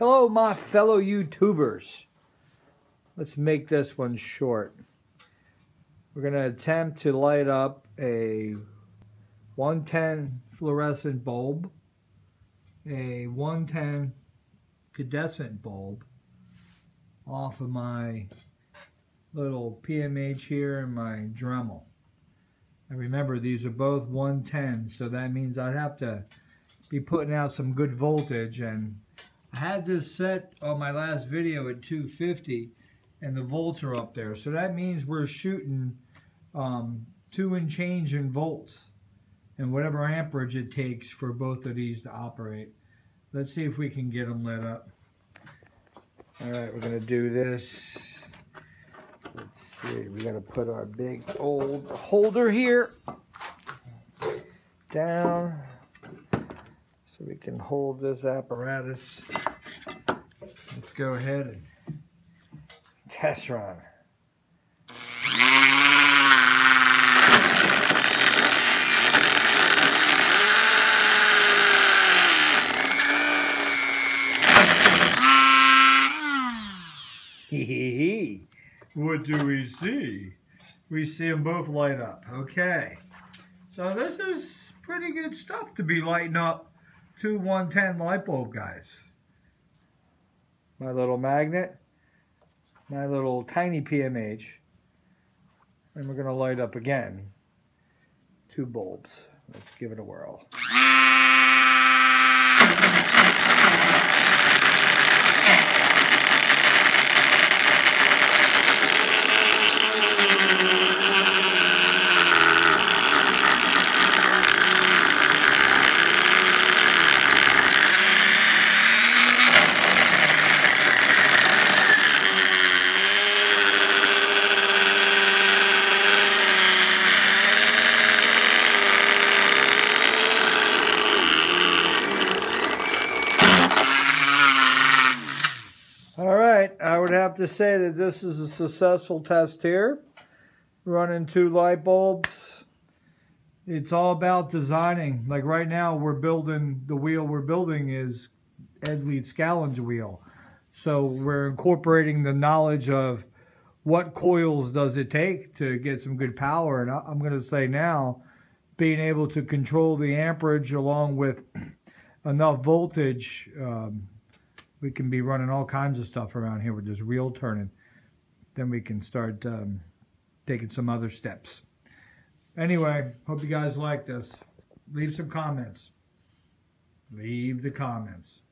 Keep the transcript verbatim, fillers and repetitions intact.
Hello, my fellow YouTubers. Let's make this one short. We're going to attempt to light up a one ten fluorescent bulb, a one ten incandescent bulb off of my little P M H here and my Dremel. And remember, these are both one ten, so that means I'd have to be putting out some good voltage. And I had this set on my last video at two fifty, and the volts are up there. So that means we're shooting um, two and change in volts, and whatever amperage it takes for both of these to operate. Let's see if we can get them lit up. All right, we're gonna do this. Let's see, we gotta put our big old holder here down so we can hold this apparatus. Let's go ahead and test run. Hee hee hee. What do we see? We see them both light up. Okay. So this is pretty good stuff to be lighting up two one ten light bulb guys. My little magnet, my little tiny P M H, and we're going to light up again two bulbs. Let's give it a whirl. I would have to say that this is a successful test here. Running two light bulbs. It's all about designing. Like right now we're building, the wheel we're building is Ed Leedskalnin's wheel. So we're incorporating the knowledge of what coils does it take to get some good power. And I'm going to say now, being able to control the amperage along with enough voltage, um, we can be running all kinds of stuff around here with this wheel turning. Then we can start um, taking some other steps. Anyway, hope you guys like this. Leave some comments. Leave the comments.